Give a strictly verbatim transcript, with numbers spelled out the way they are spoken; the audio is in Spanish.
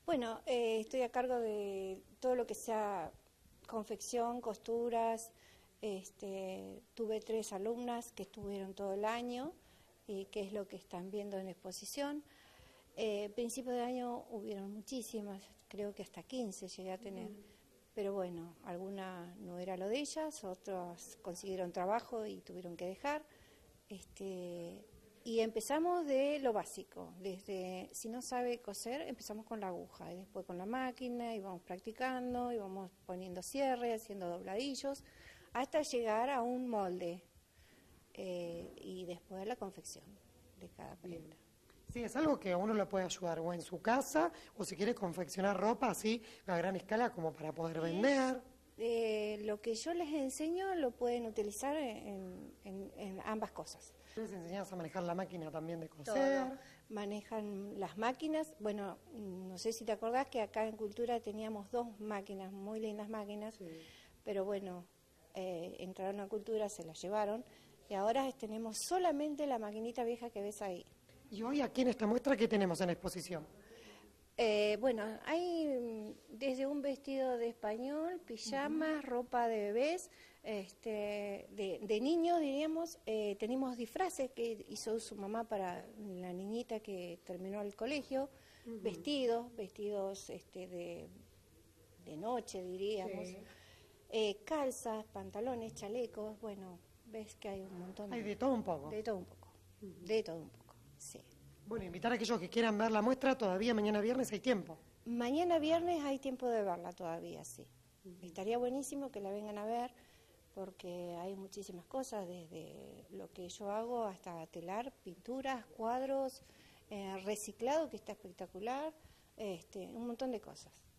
Bueno, eh, estoy a cargo de todo lo que sea confección, costuras. Este, tuve tres alumnas que estuvieron todo el año y que es lo que están viendo en exposición. Eh, principio de año hubieron muchísimas, creo que hasta quince llegué a tener. Mm. Pero bueno, alguna no era lo de ellas, otras consiguieron trabajo y tuvieron que dejar. Este, y empezamos de lo básico, desde, si no sabe coser, empezamos con la aguja, y después con la máquina, y vamos practicando, y vamos poniendo cierre, haciendo dobladillos, hasta llegar a un molde, eh, y después a la confección de cada prenda. Sí, es algo que a uno le puede ayudar, o en su casa, o si quiere confeccionar ropa así a gran escala como para poder vender. Eh, lo que yo les enseño lo pueden utilizar en, en, en ambas cosas. Les enseñas a manejar la máquina también de coser. Todo. Manejan las máquinas. Bueno, no sé si te acordás que acá en Cultura teníamos dos máquinas, muy lindas máquinas, sí. Pero bueno, eh, entraron a Cultura, se las llevaron, y ahora tenemos solamente la maquinita vieja que ves ahí. ¿Y hoy aquí en esta muestra qué tenemos en exposición? Eh, bueno, hay desde un vestido de español, pijamas, uh-huh. ropa de bebés, este, de, de niños, diríamos. Eh, tenemos disfraces que hizo su mamá para la niñita que terminó el colegio, uh-huh. vestidos, vestidos este, de, de noche, diríamos, sí. eh, calzas, pantalones, chalecos. Bueno, ves que hay un montón. Hay de todo un poco. De todo un poco, uh-huh. de todo un poco, sí. Bueno, invitar a aquellos que quieran ver la muestra, todavía mañana viernes hay tiempo. Mañana viernes hay tiempo de verla todavía, sí. Uh-huh. Estaría buenísimo que la vengan a ver porque hay muchísimas cosas, desde lo que yo hago hasta telar, pinturas, cuadros, eh, reciclado que está espectacular, este, un montón de cosas.